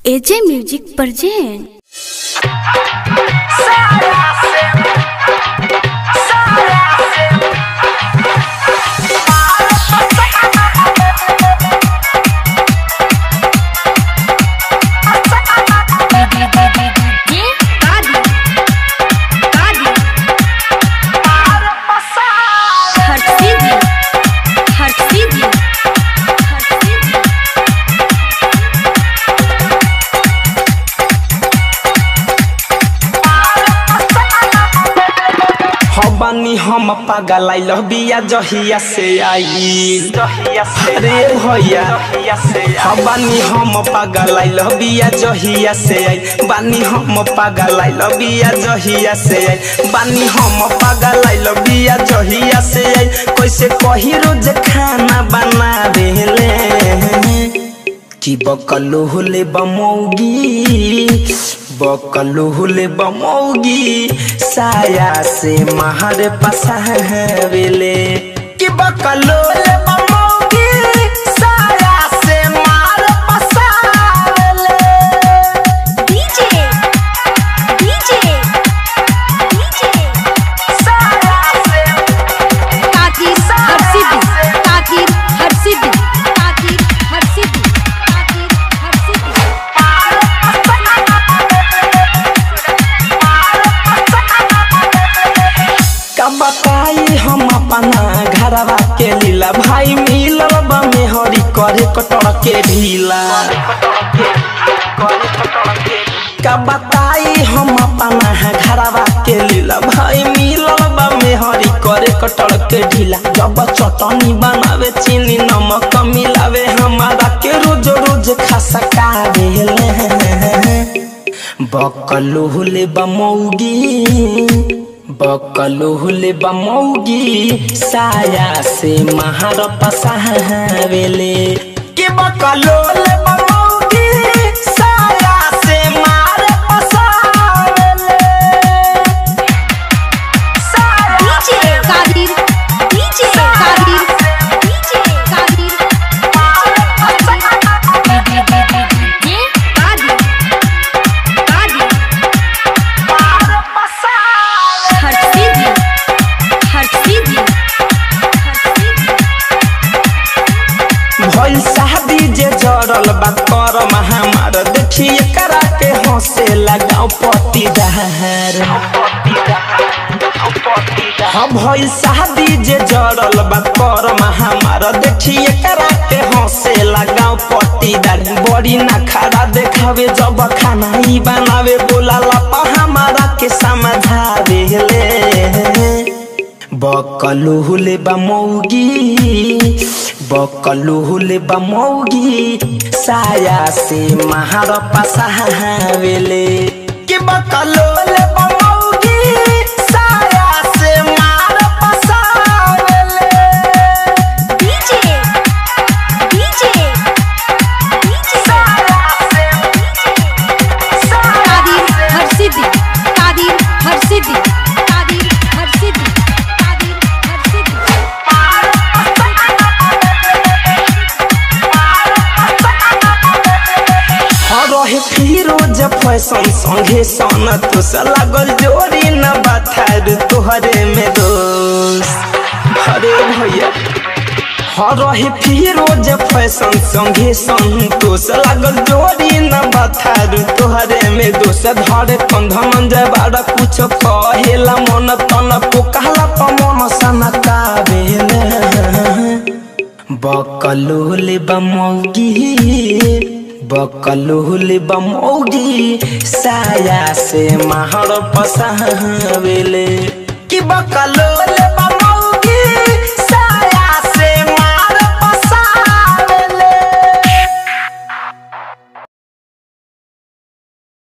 एजे music present. बानी हम पागल आई बिया जहिया से आई रे भैया बानी हम पागल आई बिया जहिया से आई बानी हम पागल आई बिया जहिया से आई बानी हम पागल आई बिया जहिया से आई कैसे कही रोज खाना बना देले कि बकलो होले बमौगी बकलो होले बमौगी साया से महर पसावेले कि बकलो होले बमौगी साया से महर पसावेले। डीजे साया से ताकीर हरसिद्धि बताई हम अपना घरवा के लीला भाई मिलल में हरी करे कटड़ के ढीला का बताई हम अपना घरवा के लीला भाई मिलल में हरी करे कटड़ के ढीला जब चटनी बनावे चीनी नमक मिलावे हमारा के रोज रोज खसका देले बकलो होले बमौगी बकलो होले बमौगी साया से महर पसावेले कि बकलो होले बमौगी साया से महर पसावेले। भइल शादी जे जरल बा कर महामार देखिए करा के हंसे लगाओ पतिदार हाँ भइल शादी जे जरल बा कर महामार देखिए करा के हंसे लगाओ पतिदार बड़ी ना खड़ा देखावे जब खाना ही बनावे बोला लपा हमारा के समझावेले बकलो होले बमौगी बकलो होले बमौगी साया से महर पसावेले कि बकलो होले बमौगी साया से महर पसावेले। फिरोज फैशन संगे सन तुस लागल जोड़ी न बथार तोहरे में दोस्त हरे भैया हरहे फिरोज फैशन संगे संतोष लागल जोड़ी न बथार तोहरे में दोस्त धरे कंधन जबाड़ा कुछ कहेला मन तन पोकाला पमन सनका बेले बकलो होले बमौगी बकलो होले बमौगी साया से महर पसावेले कि बकलो होले